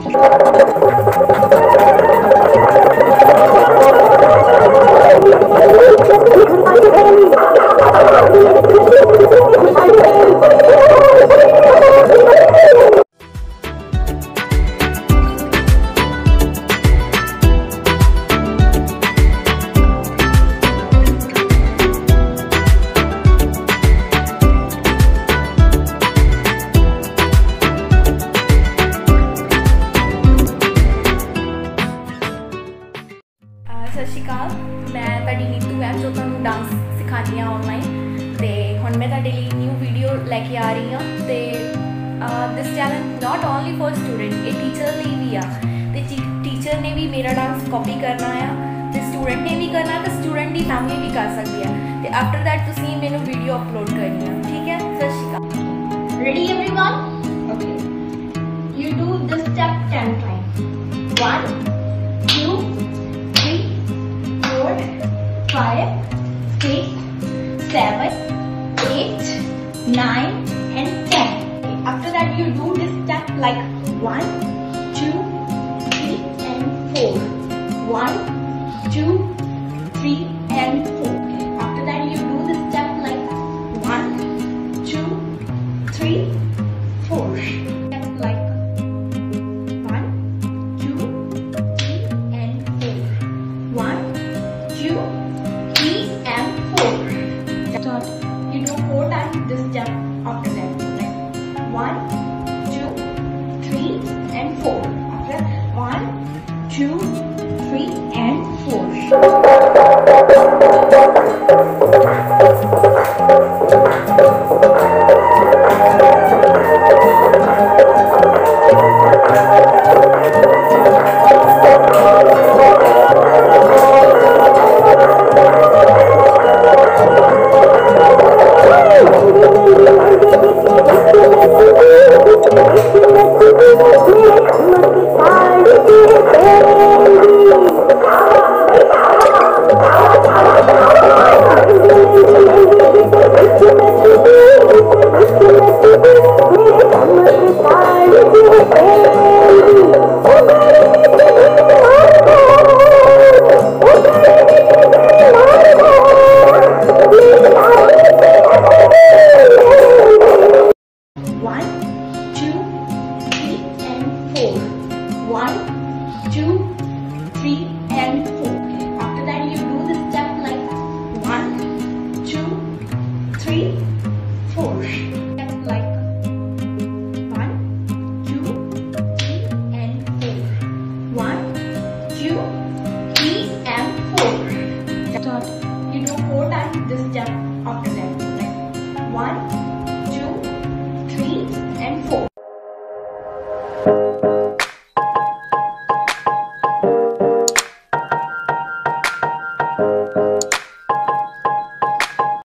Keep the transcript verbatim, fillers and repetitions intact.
सत श्री अकाल, मैं तुहाडी नीतू मैम जो तुहानूं डांस सिखानी है ऑनलाइन। तो हुण मैं तुहाडे लई न्यू वीडियो लैके आ रही हाँ। तो this channel not only for student, ये टीचर लिए भी आ। तो टीचर ने भी मेरा डांस कॉपी करना है, तो स्टूडेंट ने भी करना, तो स्टूडेंट की फैमिली भी कर सकती है। तो आफ्टर दैट तुसीं मैनूं वीडियो अपलोड करनी है, ठीक है। Sat Sri Akal. Ready everyone? Okay, you do this step ten times. One, two, three, four, five, six, seven, eight, nine, and ten. After that, you do this step like one, two, three, and four. One, two, three, and four. After that, you do this step like one, two, three, four. Step like one, two, three, and four. One, two, three, and four. Start. You do four times this step. After that, like one, two, three, and four. After one, two, three, and four. One, two, three, and four. After that, you do this step like one, two, three, four. Step like one, two, three, and four. One, two, three, and four. Start. You do four times this step.